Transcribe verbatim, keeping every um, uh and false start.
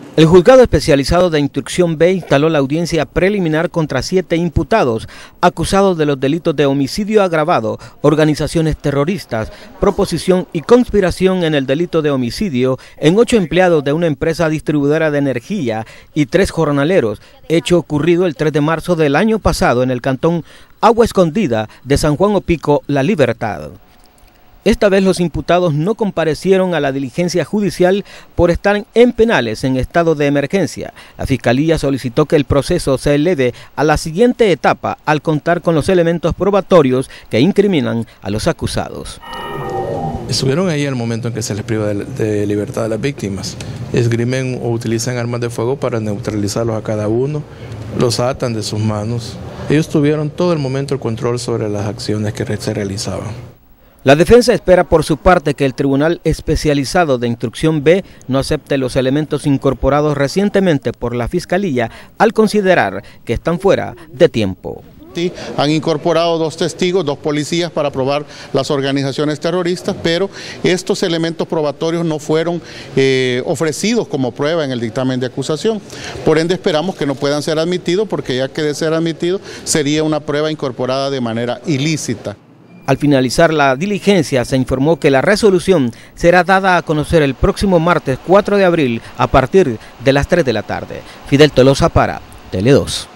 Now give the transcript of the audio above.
El Juzgado Especializado de Instrucción B instaló la audiencia preliminar contra siete imputados acusados de los delitos de homicidio agravado, organizaciones terroristas, proposición y conspiración en el delito de homicidio en ocho empleados de una empresa distribuidora de energía y tres jornaleros, hecho ocurrido el tres de marzo del año pasado en el cantón Agua Escondida de San Juan Opico, La Libertad. Esta vez los imputados no comparecieron a la diligencia judicial por estar en penales en estado de emergencia. La Fiscalía solicitó que el proceso se eleve a la siguiente etapa al contar con los elementos probatorios que incriminan a los acusados. Estuvieron ahí al momento en que se les priva de, de libertad a las víctimas. Esgrimen o utilizan armas de fuego para neutralizarlos a cada uno, los atan de sus manos. Ellos tuvieron todo el momento el control sobre las acciones que se realizaban. La defensa espera por su parte que el Tribunal Especializado de Instrucción B no acepte los elementos incorporados recientemente por la Fiscalía al considerar que están fuera de tiempo. Sí, han incorporado dos testigos, dos policías para probar las organizaciones terroristas, pero estos elementos probatorios no fueron eh, ofrecidos como prueba en el dictamen de acusación. Por ende esperamos que no puedan ser admitidos, porque ya que de ser admitidos sería una prueba incorporada de manera ilícita. Al finalizar la diligencia se informó que la resolución será dada a conocer el próximo martes cuatro de abril a partir de las tres de la tarde. Fidel Tolosa para Tele dos.